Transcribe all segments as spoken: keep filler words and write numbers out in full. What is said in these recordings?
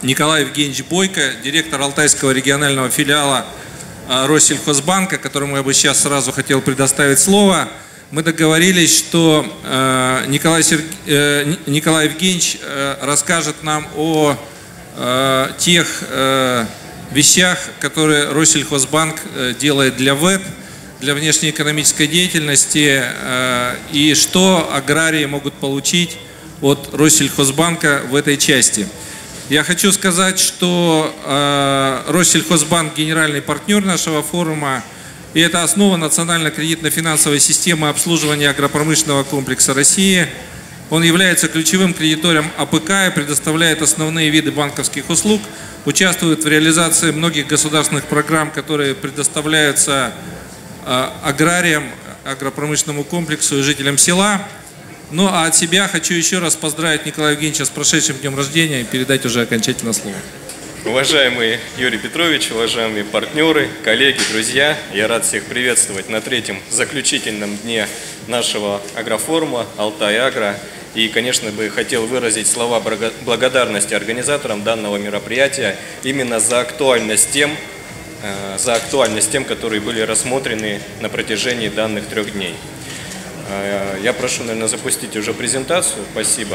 Николай Евгеньевич Бойко, директор Алтайского регионального филиала Россельхозбанка, которому я бы сейчас сразу хотел предоставить слово. Мы договорились, что Николай, Сер... Николай Евгеньевич расскажет нам о тех вещах, которые Россельхозбанк делает для ВЭД, для внешнеэкономической деятельности, и что аграрии могут получить от Россельхозбанка в этой части. Я хочу сказать, что Россельхозбанк – генеральный партнер нашего форума, и это основа национально-кредитно-финансовой системы обслуживания агропромышленного комплекса России. Он является ключевым кредитором АПК и предоставляет основные виды банковских услуг, участвует в реализации многих государственных программ, которые предоставляются аграриям, агропромышленному комплексу и жителям села. Ну а от себя хочу еще раз поздравить Николая Евгеньевича с прошедшим днем рождения и передать уже окончательно слово. Уважаемый Юрий Петрович, уважаемые партнеры, коллеги, друзья, я рад всех приветствовать на третьем заключительном дне нашего агрофорума «Алтай-Агро». И, конечно, бы хотел выразить слова благодарности организаторам данного мероприятия именно за актуальность тем, за актуальность тем, которые были рассмотрены на протяжении данных трех дней. Я прошу, наверное, запустить уже презентацию. Спасибо.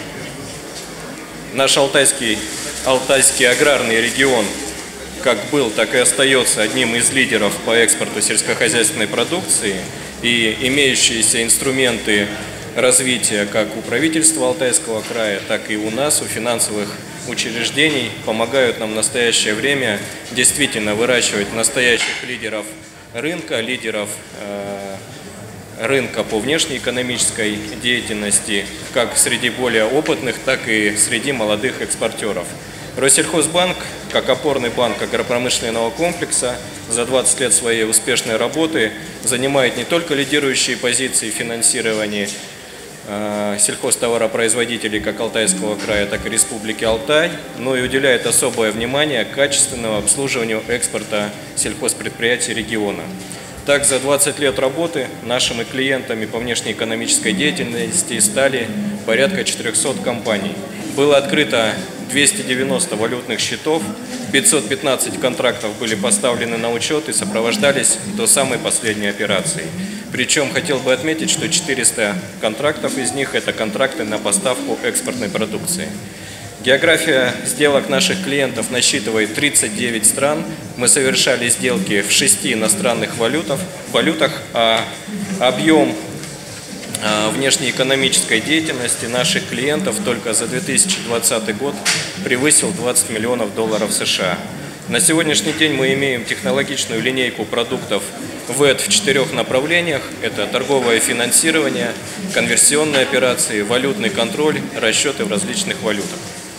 Наш Алтайский, Алтайский аграрный регион как был, так и остается одним из лидеров по экспорту сельскохозяйственной продукции. И имеющиеся инструменты развития как у правительства Алтайского края, так и у нас, у финансовых учреждений, помогают нам в настоящее время действительно выращивать настоящих лидеров рынка, лидеров э, рынка по внешнеэкономической деятельности, как среди более опытных, так и среди молодых экспортеров. Россельхозбанк, как опорный банк агропромышленного комплекса, за двадцать лет своей успешной работы занимает не только лидирующие позиции в финансировании э, сельхозтоваропроизводителей как Алтайского края, так и Республики Алтай, но и уделяет особое внимание качественному обслуживанию экспорта сельхозпредприятий региона. Так, за двадцать лет работы нашими клиентами по внешнеэкономической деятельности стали порядка четырёхсот компаний. Было открыто двести девяносто валютных счетов, пятьсот пятнадцать контрактов были поставлены на учет и сопровождались до самой последней операции. Причем хотел бы отметить, что четыреста контрактов из них – это контракты на поставку экспортной продукции. География сделок наших клиентов насчитывает тридцать девять стран. Мы совершали сделки в шести иностранных валютах, валютах, а объем внешнеэкономической деятельности наших клиентов только за две тысячи двадцатый год превысил двадцать миллионов долларов США. На сегодняшний день мы имеем технологичную линейку продуктов ВЭД в четырех направлениях. Это торговое финансирование, конверсионные операции, валютный контроль, расчеты в различных валютах.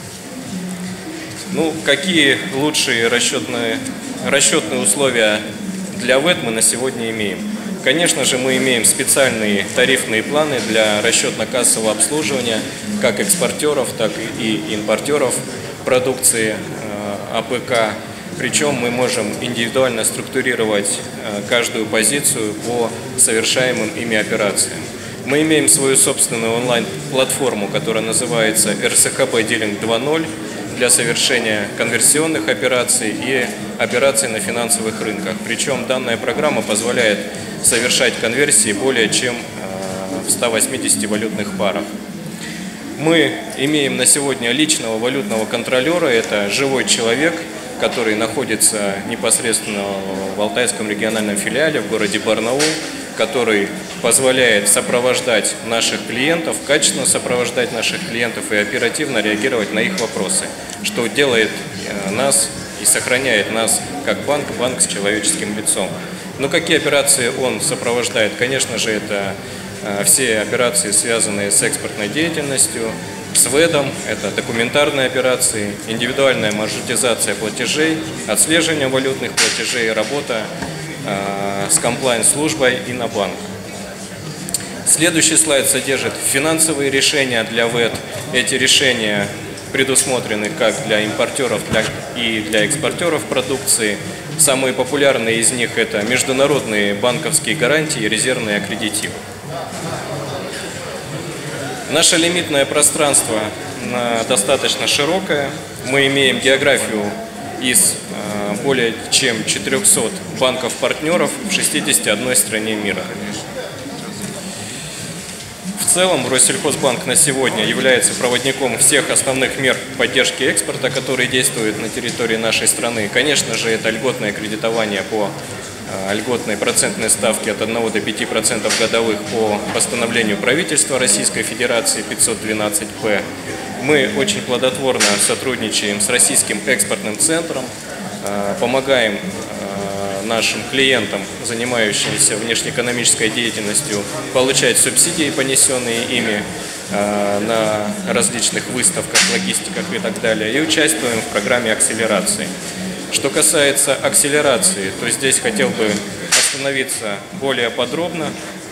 Ну, какие лучшие расчетные, расчетные условия для ВЭД мы на сегодня имеем? Конечно же, мы имеем специальные тарифные планы для расчетно-кассового обслуживания как экспортеров, так и импортеров продукции АПК. Причем мы можем индивидуально структурировать каждую позицию по совершаемым ими операциям. Мы имеем свою собственную онлайн-платформу, которая называется эр эс ха бэ Дилинг два ноль, для совершения конверсионных операций и операций на финансовых рынках. Причем данная программа позволяет совершать конверсии более чем в ста восьмидесяти валютных парах. Мы имеем на сегодня личного валютного контролера, это живой человек, который находится непосредственно в Алтайском региональном филиале в городе Барнаул, который позволяет сопровождать наших клиентов, качественно сопровождать наших клиентов и оперативно реагировать на их вопросы, что делает нас и сохраняет нас как банк, банк с человеческим лицом. Но какие операции он сопровождает? Конечно же, это все операции, связанные с экспортной деятельностью, с ВЭДом, это документарные операции, индивидуальная маршрутизация платежей, отслеживание валютных платежей, работа э, с комплаенс-службой и на банк. Следующий слайд содержит финансовые решения для ВЭД. Эти решения предусмотрены как для импортеров так и для экспортеров продукции. Самые популярные из них – это международные банковские гарантии и резервные аккредитивы. Наше лимитное пространство достаточно широкое. Мы имеем географию из более чем четырёхсот банков-партнеров в шестидесяти одной стране мира. В целом, Россельхозбанк на сегодня является проводником всех основных мер поддержки экспорта, которые действуют на территории нашей страны. Конечно же, это льготное кредитование по льготной процентной ставке от одного до пяти процентов годовых по постановлению правительства Российской Федерации пятьсот двенадцать П. Мы очень плодотворно сотрудничаем с Российским экспортным центром, помогаем нашим клиентам, занимающимся внешнеэкономической деятельностью, получать субсидии, понесенные ими на различных выставках, логистиках и так далее, и участвуем в программе акселерации. Что касается акселерации, то здесь хотел бы остановиться более подробно.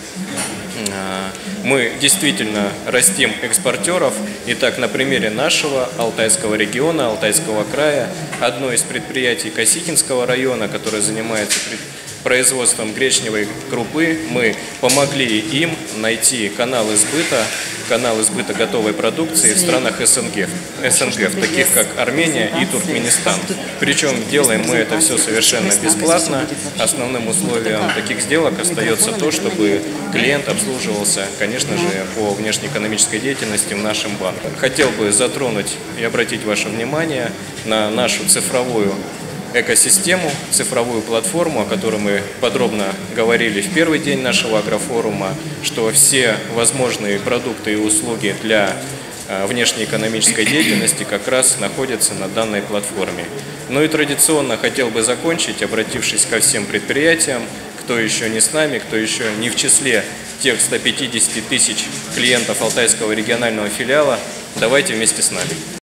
Мы действительно растим экспортеров. Итак, на примере нашего Алтайского региона, Алтайского края, одно из предприятий Косихинского района, которое занимается производством гречневой крупы, мы помогли им найти канал избыта, канал избыта готовой продукции в странах СНГ, СНГ, таких как Армения и Туркменистан. Причем делаем мы это все совершенно бесплатно. Основным условием таких сделок остается то, чтобы клиент обслуживался, конечно же, по внешнеэкономической деятельности в нашем банке. Хотел бы затронуть и обратить ваше внимание на нашу цифровую экосистему, цифровую платформу, о которой мы подробно говорили в первый день нашего агрофорума, что все возможные продукты и услуги для внешнеэкономической деятельности как раз находятся на данной платформе. Ну и традиционно хотел бы закончить, обратившись ко всем предприятиям, кто еще не с нами, кто еще не в числе тех ста пятидесяти тысяч клиентов Алтайского регионального филиала, давайте вместе с нами.